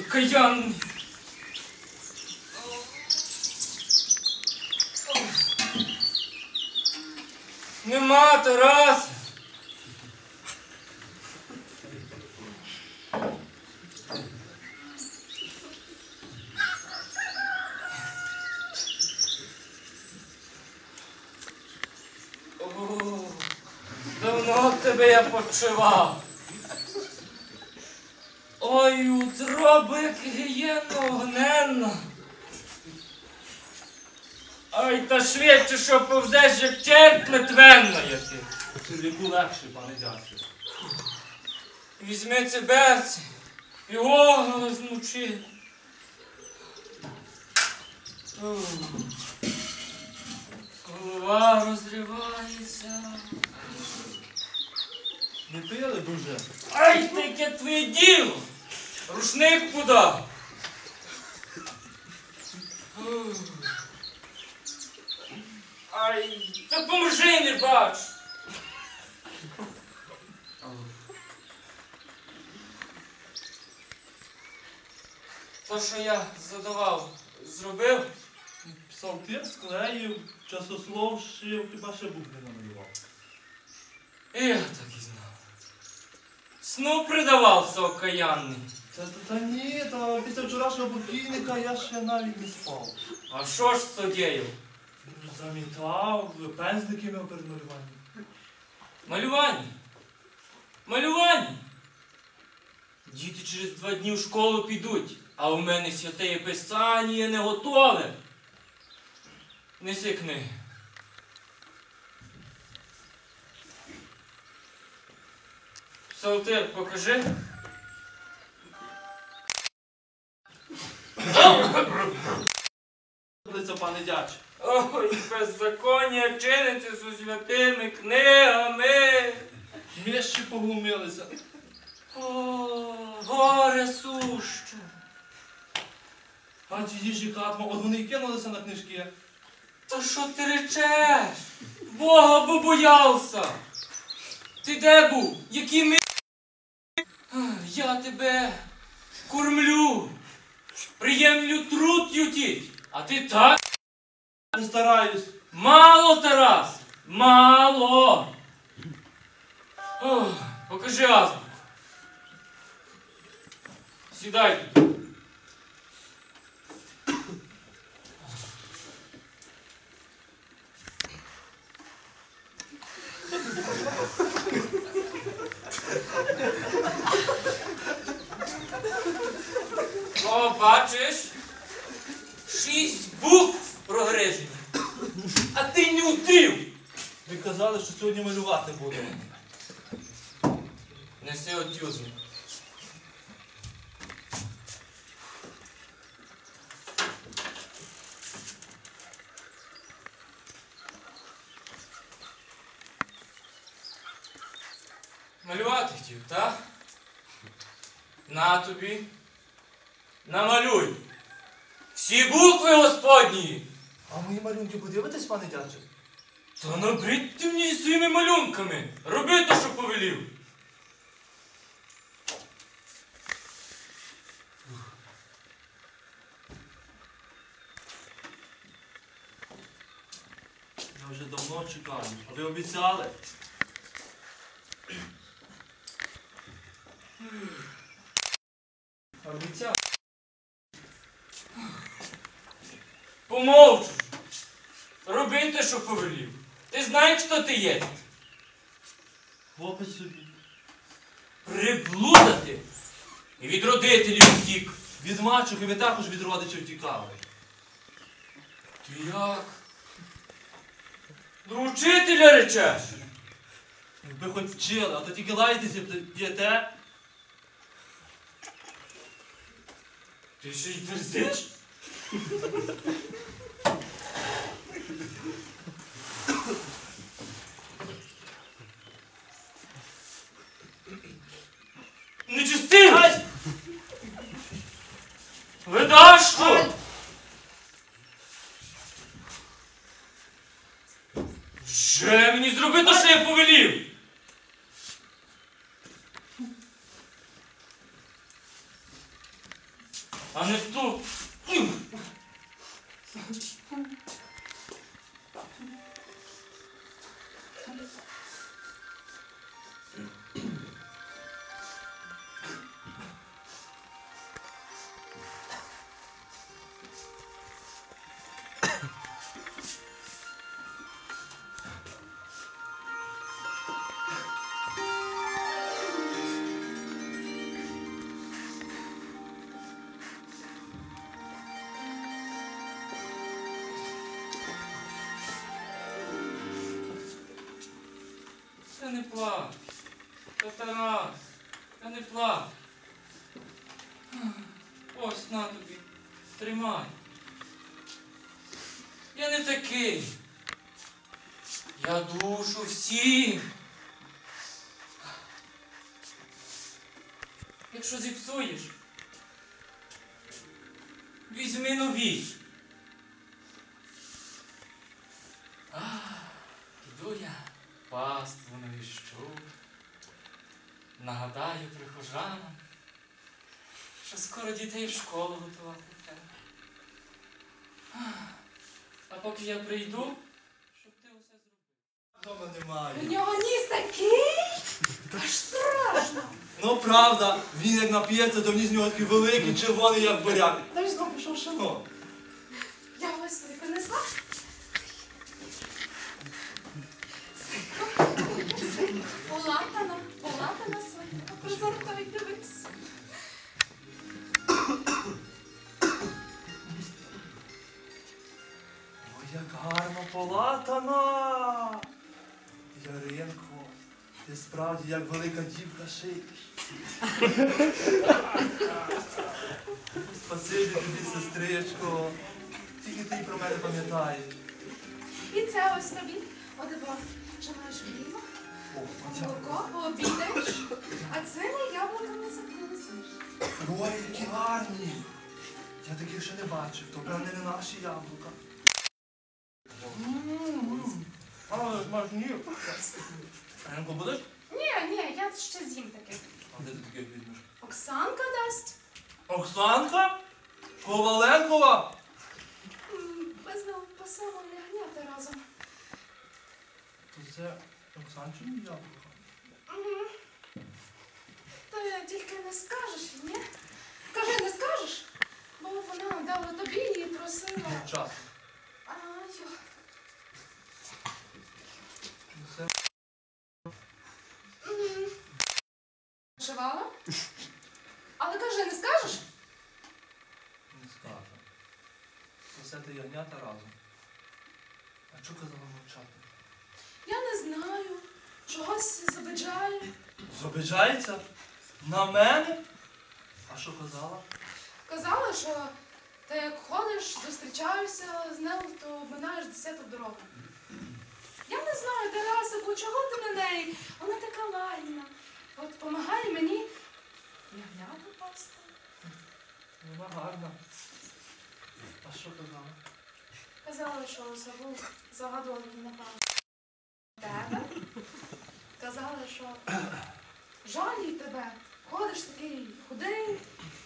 Окаянний. Нема Тараса. О, давно тебе я почував. Ой, утроби гієнно огненно. Ой, та швидше, що повзеш, як черт метвенно яти. Чоловіку легше, пане дядько. Візьми це берце і оголос змучи. Голова розривається. Не пили б уже? Ай, таке твоє діло! Рушник подав. Ай, та поможи, не бач. То, що я задавав, зробив? Псалтир склеїв, часослов шив, хіба ще букви намалював. Я так і знав. Сну придавався окаянний. Та ні, та після вчорашнього покійника я ще навіть не спав. А що ж стодєїв? Замітав, пензлики мав перед малюванням. Малювання. Малювання. Діти через 2 дні в школу підуть, а у мене святе писання не готове. Неси книги. Псалтир, покажи. Це пане дядько. Ой, беззаконня чиниться зі святими книгами. Ми ще поглумилися. О, горе суще. А ті їжі катмо, от вони й кинулися на книжки. Та що ти речеш? Бога побоявся. Ти де був? Які ми... Я тебе кормлю, приємлю труд ютіть, а ти так? Не стараюсь. Мало, Тарас, мало. Ох, покажи азбуку. Сідай тут. О, бачиш? 6 букв прогрижені. А ти не утрів. Ви казали, що сьогодні малювати будемо. Неси отюзну. Малювати хотів, так? На тобі. Намалюй. Всі букви Господні. А мої малюнки подивитесь, пане дядько? Та набридь ти мені своїми малюнками. Роби те, що повелів. Я вже давно чекаю. А ви обіцяли? Обіцяв. Помовчу. Роби те, що повелів. Ти знаєш, хто ти є? Хлопець собі. Приблудати і від родителів втік. Від мачухи ви також від родичів тікали. Ти як? До учителя речеш? Якби хоч вчили, а то тільки лаєтеся б'єте. Ти ще й дерзиш? Нечистивець! Видаш що? Вже мені зроби те, що я повелів! не плач. Та Тарас, та не плач. Ось на тобі, тримай. Я не такий. Я душу всіх. Якщо зіпсуєш, візьми нові. Піду я паству навіщу, нагадаю прихожанам, що скоро дітей в школу готувати треба. А поки я прийду, щоб ти усе зробив. Дома немає. У нього ніс такий, аж страшно. Ну правда, він як нап'ється, то ніс в нього такий великий, червоний, як буряк. Та й знов пішов шино. Я ось тобі принесла. Полатана свинка, призортай, дивись. Ой, як гарно полатана. Яринко, ти справді як велика дівка шиєш. Спасибі тобі, сестричко. Тільки ти про мене пам'ятаєш. І це ось тобі. Одиво, що маєш хліба, О, дякую. молоко, пообідаєш, а цими яблуками закусиш. Ой, які гарні. Я таких ще не бачив, то певне не наші яблука. Але маєш ні. Ренко будеш? Ні, я ще з'їм таке. А де ти таких візьмеш? Оксанка дасть. Оксанка? Коваленкова? Ми з ним пасемо ягнята разом. То це Оксанчині яблука. Мгм. Та тільки не скажеш, ні? Кажи, не скажеш? Бо вона дала тобі і просила. Час. Ай, Це мгм. Вишивала? Але кажи, не скажеш? не скажу. Це ти ягнята разом. А що казала мовчати? Я не знаю. Чогось забиджає. Забіжається? На мене? А що казала? Казала, що ти як ходиш, зустрічаєшся з нею, то минаєш 10-ту дорогу. Я не знаю, Тарасику, чого ти на неї? Вона така лагідна. От помагає мені ягнята пасти. Вона гарна. А що казала? Казала, що забув загадувати напевно. Тебе? Казала, що жалій тебе. Ходиш такий худий.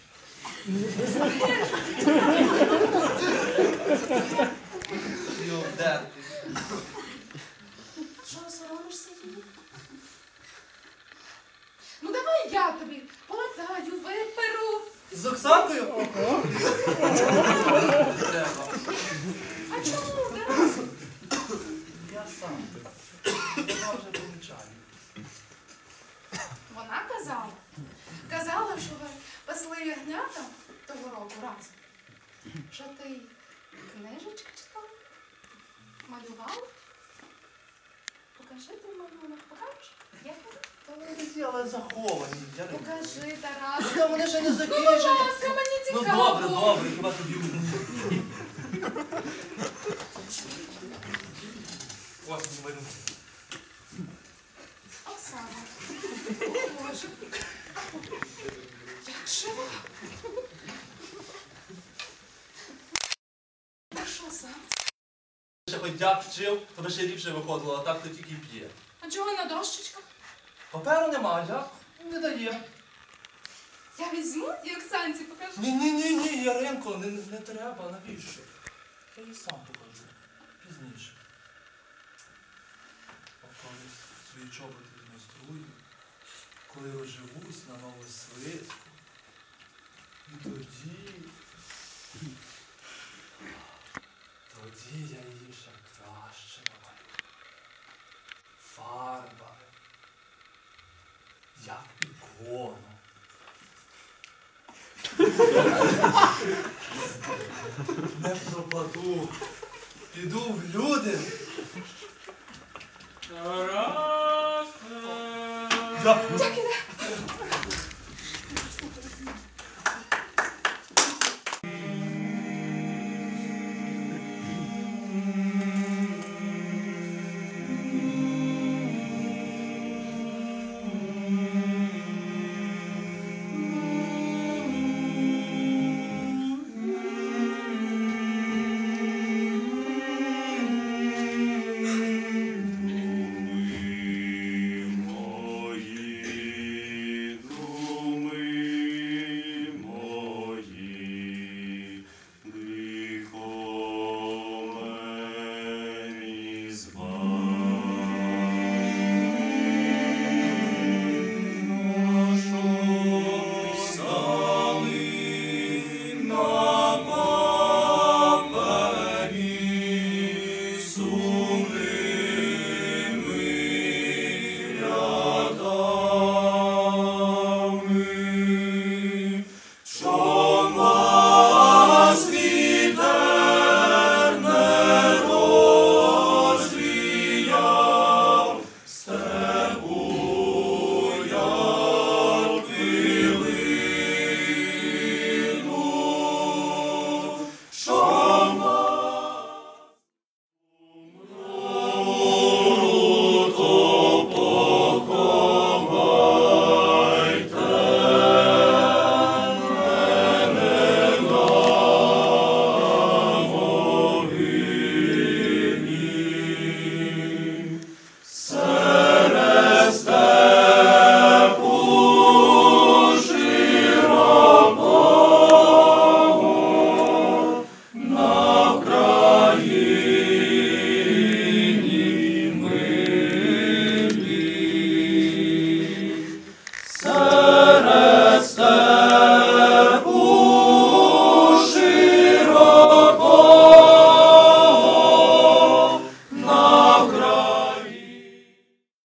І обдерти. Що, соромишся її? Ну давай я тобі полатаю, виперу. З Оксанкою? Не треба. А чому, Тарас? Я сам. Я вже помічаю. Вона казала. Казала, що ви пасли ягнята того року разом. Що ти книжечки читав? Малював? Покажи ти малюнок. Покажеш? Я Ті, але заховані. Яринко. Покажи, Тарас. Та вони ще не Ну, будь закінчені. ласка, мені Ну цікаво. добре, хіба тобі одні. Ось мій малюнок. Оксана. О, Боже. Як жива. Так що сам? Ще хоч дяк вчив, то би ще ліпше виходило, а так то тільки п'є. А чого на дощечках? Паперу нема, дяк не дає. Я візьму і Оксанці покажу. Ні, Яринко, не треба, навіщо? Я їй сам покажу. Пізніше. А коли свої чоботи змайструю, коли розживусь на нову свитку, і тоді я її ще краще намалюю. Фарбами, як ікону. Не пропаду. Піду в люди. Тарасе, Дякую. Дякую.